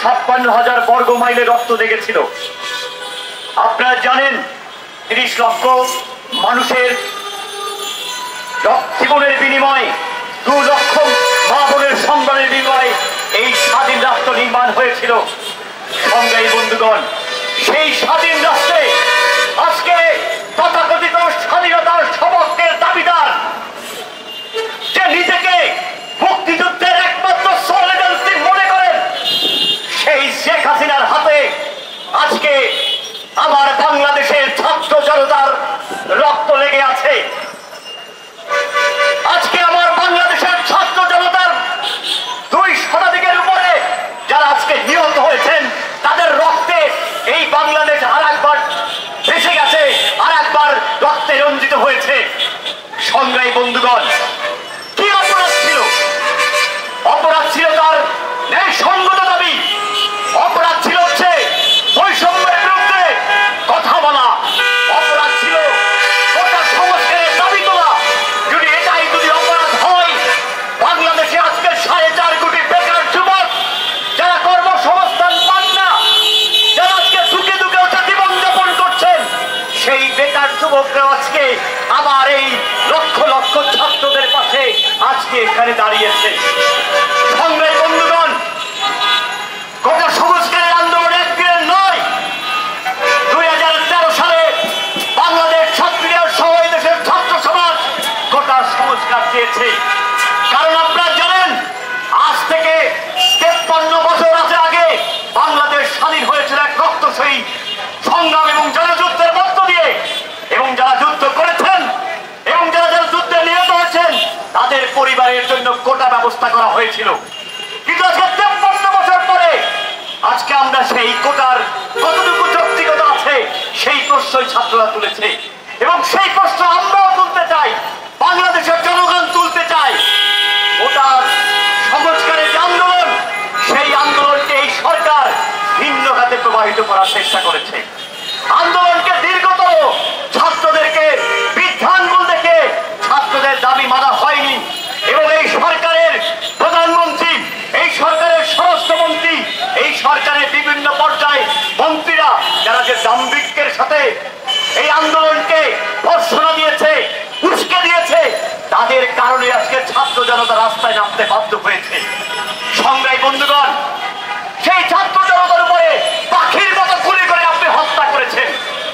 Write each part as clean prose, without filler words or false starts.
56,000 বর্গ মাইলে রক্ত লেগেছিল। আপনারা জানেন 30 লক্ষ মানুষের জীবনের বিনিময়ে 2 লক্ষ মা বোনের সংগ্রামের বিনিময়ে এই স্বাধীন রাষ্ট্র নির্মাণ হয়েছিল। সংগ্রামী বন্ধুগণ, সেই স্বাধীন রাষ্ট্রে আজকে তথাকথিত স্বাধীনতার সপক্ষের দাবিদার যে নিজেকে মুক্তিযুদ্ধের একমাত্র সলিডারিটি মনে করেন, সেই শেখ হাসিনার হাতে আজকে আমার বাংলাদেশের ছাত্র জনতার রক্ত লেগে আছে। আজকে আমার বাংলাদেশের ছাত্র জনতার 2 শতাধিকের উপরে যারা আজকে নিহত হয়েছেন, তাদের রক্তে এই বাংলাদেশ আরেকবার ভেসে গেছে, আরেকবার রক্তে রঞ্জিত হয়েছে। সংগ্রামী বন্ধুগণ, কি অপরাধ ছিল? অপরাধ ছিল তার ন্যায়সঙ্গত দাবি, অপরাধ ছিল হচ্ছে বৈষম্যের বিরুদ্ধে কথা বলা, অপরাধ ছিল গোটা সংস্কারের দাবি তোলা। যদি অপরাধ হয়, বাংলাদেশে আজকে 4.5 কোটি বেকার যুবক যারা কর্মসংস্থান পান না, যারা আজকে দুঃখে দুঃখে জীবনযাপন করছেন, সেই বেকার যুবকরা আজকে আবার এই লক্ষ লক্ষ ছাত্রদের পাশে আজকে এখানে দাঁড়িয়েছে। সংগ্রামী বন্ধুগণ, গোটা সংস্কারের আন্দোলন একদিনের নয়। 2013 সালে বাংলাদেশ ছাত্রীরা সহ দেশের ছাত্র সমাজ গোটা সংস্কার চেয়েছে। কারণ আপনারা জানেন, আজ থেকে 53 বছর আগে বাংলাদেশ স্বাধীন হয়েছিল এক রক্তক্ষয়ী সংগ্রাম এবং জনযুদ্ধের মধ্য দিয়ে। এবং যারা যুদ্ধ করেছেন এবং যারা যুদ্ধে নিহত হয়েছেন, তাদের পরিবারের জন্য কোটা ব্যবস্থা করা হয়েছিল। কিন্তু আজকে 53 বছর পরে আজকে আমরা সেই কোটার কতটুকু যৌক্তিকতা আছে সেই প্রশ্নই ছাত্ররা তুলেছে, এবং সেই প্রশ্ন আমরাও তুলতে চাই, বাংলাদেশের জনগণ তুলতে চায়। কোটার সংস্কারের যে আন্দোলন, সেই আন্দোলনকে এই সরকার ভিন্ন খাতে প্রবাহিত করার চেষ্টা করেছে। আন্দোলনকে দীর্ঘতর, ছাত্রদেরকে বিধানগুল দেখে ছাত্রদের দাবি মানা হয়নি। এবং এই সরকারের প্রধানমন্ত্রী, এই সরকারের স্বরাষ্ট্রমন্ত্রী, এই সরকারের বিভিন্ন পর্যায়ে মন্ত্রীরা যারা যে দাম্ভিকের সাথে এই আন্দোলনকে ভর্ৎসনা দিয়েছে, উস্কে দিয়েছে, তাদের কারণে আজকে ছাত্র জনতা রাস্তায় নামতে বাধ্য হয়েছে। সংগ্রামী বন্ধুগণ, সেই ছাত্র জনতার উপরে পাখির মতো গুলি করে আপনি হত্যা করেছেন।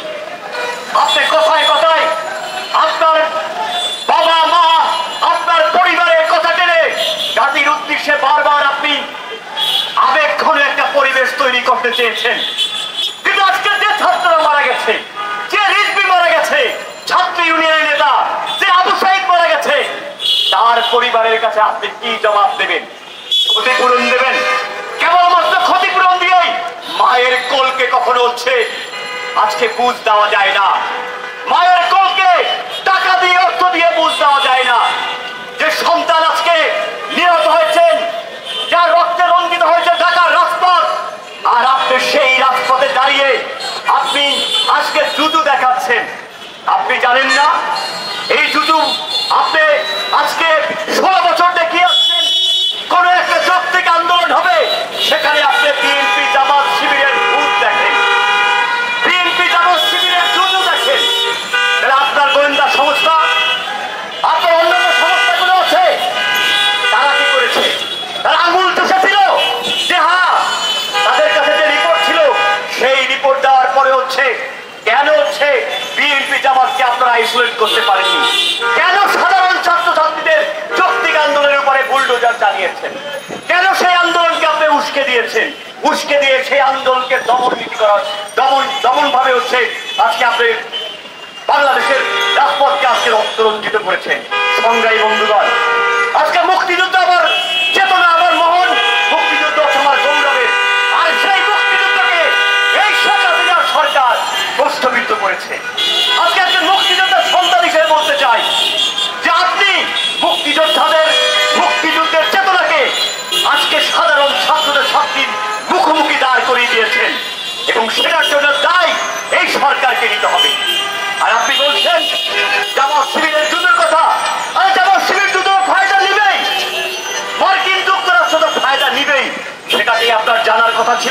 আপনি কথায় কথায় আপনার বাবা মা, আপনার পরিবারের কথা টেনে জাতির উদ্দেশ্যে বারবার আপনি আবেগঘন একটা পরিবেশ তৈরি করতে চেয়েছেন। কিন্তু আজকে যে ছাত্ররা মারা গেছে, যে রিজভী মারা গেছে, ছাত্র ইউনিয়নের নেতা যে আবু সাইদ মারা গেছে, তার পরিবারের কাছে আপনি কি জবাব দেবেন? ক্ষতিপূরণ দেবেন? কেবলমাত্র ক্ষতিপূরণ দিয়েই মায়ের কোলকে কখনো হচ্ছে আজকে বুঝ দেওয়া যায় না। মায়ের কোলকে টাকা দিয়ে, অর্থ দিয়ে বুঝ দেওয়া যায় না। যে সন্তান আজকে নিহত হয়েছেন, যার রক্তে রঞ্জিত হয়েছে ঢাকার রাজপথ, আর আপনি সেই রাজপথে দাঁড়িয়ে আপনি আজকে জুজু দেখাচ্ছেন। আপনি জানেন না এই জুজু আপনি আজকে 16 বছর দেখিয়ে আসছেন। কোন একটা যৌক্তিক আন্দোলন হবে, সেখানে আপনি বিএনপি জামাত শিবিরের ভূত দেখেন, বিএনপি জামাত শিবিরের জুজু দেখেন। আপনার গোয়েন্দা সংস্থা, আপনার অন্যান্য সংস্থাগুলো আছে, তারা কি করেছে? তারা আঙুল চষেছিল যে হ্যাঁ, তাদের কাছে যে রিপোর্ট ছিল সেই রিপোর্ট দেওয়ার পরে হচ্ছে কেন হচ্ছে বিএনপি জামাতকে আপনারা আইসোলেট করতে পারেননি? কেন সাধারণ ছাত্রছাত্রীদের যৌক্তিক আন্দোলনের উপরে বুলডোজার চালিয়েছেন? কেন সেই আন্দোলনকে আপনি উস্কে দিয়েছেন? উস্কে দিয়ে সেই আন্দোলনকে দমন নীতি করার দমন ভাবে হচ্ছে আজকে আপনি বাংলাদেশের রাজপথকে আজকে রক্তরঞ্জিত করেছেন। সংগ্রামী বন্ধুগণ, আজকে মুক্তিযুদ্ধ আমার চেতনা, আমার মহন, মুক্তিযুদ্ধ আমার গৌরবের। আর সেই মুক্তিযুদ্ধকে এই সরকার প্রশ্নবিদ্ধ করেছে। আজকে একজন মুক্তিযোদ্ধার সন্তান হিসেবে বলতে চাই যে আপনি মুক্তিযুদ্ধের চেতনাকে আজকে সাধারণ ছাত্রদের শক্তির মুখোমুখি দাঁড় করিয়ে দিয়েছেন, এবং সেটার জন্য দায় এই সরকারকে নিতে হবে। আর আপনি বলছেন জামাত শিবিরের যুদ্ধের কথা, আর জামাত শিবির যুদ্ধ ফায়দা নিবেই, মার্কিন যুক্তরাষ্ট্র তো ফায়দা নিবেই, সেটাকে আপনার জানার কথা ছিল।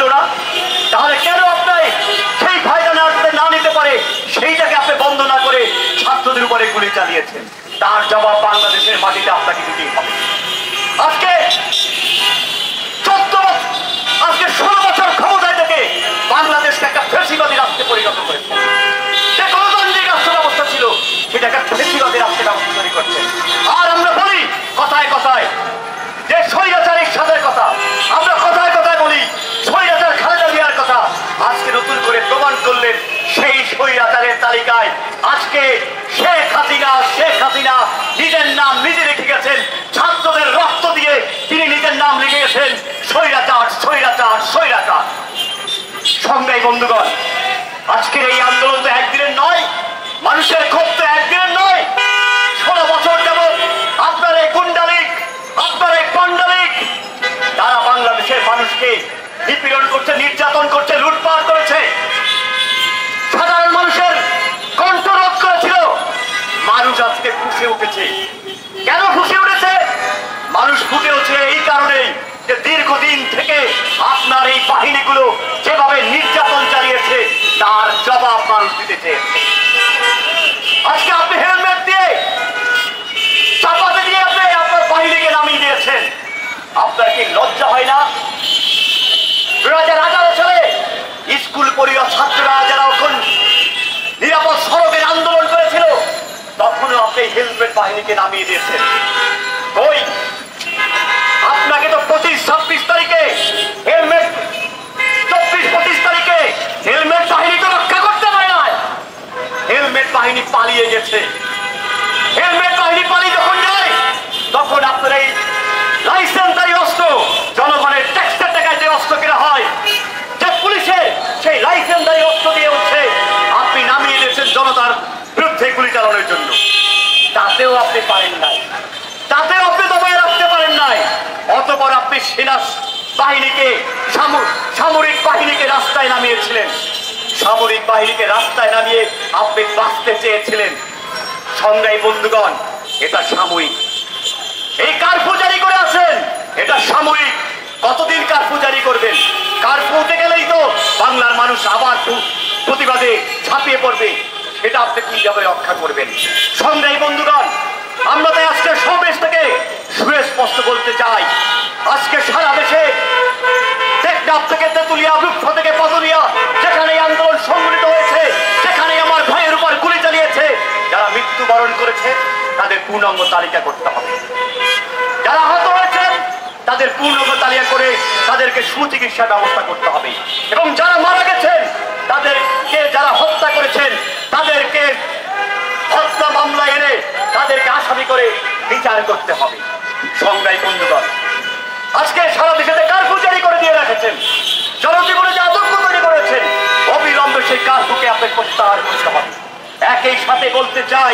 চালিয়েছেন, তার জবাব বাংলাদেশের মাটিতে আপনাকে দিতেই হবে। আজকে 16 বছর ক্ষমতায় থেকে বাংলাদেশকে একটা ফ্যাসিবাদী রাষ্ট্রে পরিণত করেছে। যে গণতান্ত্রিক রাষ্ট্র ব্যবস্থা ছিল সেটাকে ফ্যাসিবাদী রাষ্ট্রের ব্যবস্থা তৈরি করছে। আর আমরা বলি কথায় কথায় যে স্বৈরাচারীর সাথের কথা, আমরা কথায় কথায় বলি স্বৈরাচার খালেদা জিয়ার কথা। আজকে নতুন করে প্রমাণ করলেন সেই স্বৈরাচারের তালিকায় আজকে শেখ হাসিনা নিজের নাম নিজে রেখে গেছেন। ছাত্রদের রক্ত দিয়ে তিনি নিজের নাম লিখে গেছেন স্বৈরাচার। সংগ্রামী বন্ধুগণ, আজকের এই আন্দোলন তো একদিনের নয়, মানুষের ক্ষোভ তো একদিনের নয়। 16 বছর যাবৎ আপনার এই গুন্ডালিক, আপনার এই পণ্ডালিক, তারা বাংলাদেশের মানুষকে নিপীড়ন করছে, নির্যাতন করছে, লুটপাট করেছে, সাধারণ মানুষের কণ্ঠরোধ করেছিল। মানুষ আজকে ফুঁসে উঠেছে। কেন ফুঁসে উঠেছে? মানুষ ফুটে উঠছে এই কারণেই যে দীর্ঘদিন থেকে আপনার এই বাহিনীগুলো যেভাবে নির্যাতন চালিয়েছে তার জবাব মানুষ দিতে চেয়েছে। আজকে আপনি হেলমেট দিয়ে চাপাতে দিয়ে আপনি আপনার বাহিনীকে নামিয়ে দিয়েছেন। আপনার কি লজ্জা হয় না? 2018 সালে স্কুল পড়ুয়া ছাত্ররা যারা এখন নিরাপদ সড়কের আন্দোলন করেছিল তখনও আপনি হেলমেট বাহিনীকে নামিয়ে দিয়েছেন। ওই আপনাকে তো 25-26 তারিখে হেলমেট, 24-25 তারিখে হেলমেট বাহিনী তো রক্ষা করতে পারে না। হেলমেট বাহিনী পালিয়ে গেছে। হেলমেট বাহিনী পালিয়ে যখন যায় তখন আপনার এই লাইসেন্সধারী অস্ত্র, জনগণের ট্যাক্সের টাকায় যে অস্ত্র কেনা হয়, যে পুলিশের সেই লাইসেন্সধারী অস্ত্র দিয়ে উঠছে আপনি নামিয়ে দিয়েছেন জনতার বিরুদ্ধে গুলি চালানোর জন্য। তাতেও আপনি পারেন নাই, তাতেও আপনি দমায় রাখতে পারেন নাই। অতঃপর আপনি সেনা বাহিনীকে, সামরিক বাহিনীকে রাস্তায় নামিয়েছিলেন। সামরিক বাহিনীকে রাস্তায় নামিয়ে আপনি বাঁচতে চেয়েছিলেন। সংগ্রামী বন্ধুগণ, এটা সাময়িক। এই কারফিউ জারি করে আছেন, এটা সাময়িক। কতদিন কারফিউ জারি করবেন? কারফিউ উঠে গেলেই তো বাংলার মানুষ আবার প্রতিবাদে ঝাঁপিয়ে পড়বে। সেটা আপনি কিভাবে রক্ষা করবেন? সংগ্রামী বন্ধুগণ, আমরা তাই আজকে সমাবেশ থেকে সুস্পষ্ট বলতে চাই, আজকে সারা দেশে টেকনাফ থেকে তেতুলিয়া, বৃক্ষ থেকে পাতুলিয়া, যেখানে আন্দোলন সংগঠিত হয়েছে, যেখানে আমার ভাইয়ের উপর গুলি চালিয়েছে, যারা মৃত্যুবরণ করেছে তাদের পূর্ণাঙ্গ তালিকা করতে হবে। যারা আহত হয়েছেন তাদের পূর্ণাঙ্গ তালিকা করে তাদেরকে সুচিকিৎসার ব্যবস্থা করতে হবে। এবং যারা মারা গেছেন তাদেরকে, যারা হত্যা করেছেন তাদেরকে হত্যা মামলা এনে তাদেরকে আসামি করে বিচার করতে হবে। সংগ্রামী বন্ধুগণ, আজকে সারা দেশে কারফিউ জারি করে দিয়ে রেখেছেন, জনজীবনে যে আতঙ্ক তৈরি করেছেন, অবিলম্বে সেই কারফিউকে আপনাকে প্রত্যাহার করতে হবে। একই সাথে বলতে চাই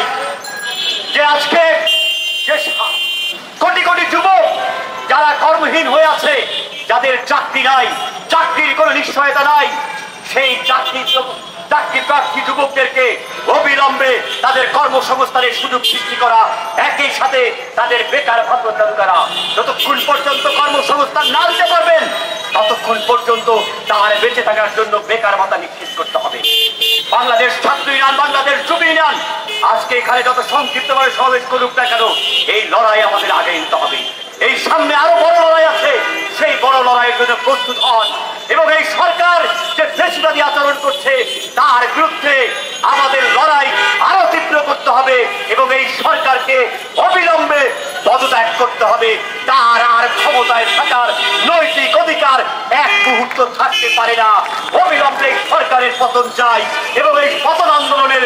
যে আজকে যে কোটি কোটি যুবক যারা কর্মহীন হয়ে আছে, যাদের চাকরি নাই, চাকরির কোনো নিশ্চয়তা নাই, সেই চাকরি প্রার্থী যুবকদেরকে অবিলম্বে তাদের কর্মসংস্থানের সুযোগ সৃষ্টি করা, একই সাথে তাদের বেকার ভাতা চালু করা। যতক্ষণ পর্যন্ত কর্মসংস্থান না দিতে পারবেন ততক্ষণ পর্যন্ত তার বেঁচে থাকার জন্য বেকার ভাতা নিশ্চিত করতে হবে। বাংলাদেশ ছাত্র ইউনিয়ন, বাংলাদেশ যুব ইউনিয়ন আজকে এখানে যত সংক্ষিপ্তভাবে সমাবেশ করুক না কেন, এই লড়াই আমাদের আগে নিতে হবে। এই সামনে আরো বড় লড়াই আছে, সেই বড় লড়াইয়ের জন্য প্রস্তুত হন। এবং এই সরকার যে ফ্যাসিবাদী আচরণ করছে তার বিরুদ্ধে আমাদের লড়াই আরো তীব্র করতে হবে এবং এই সরকারকে অবিলম্বে পদত্যাগ করতে হবে। তার আর ক্ষমতায় থাকার নৈতিক অধিকার এক মুহূর্ত থাকতে পারে না। অবিলম্বে সরকারের পতন চাই এবং এই পতন আন্দোলনের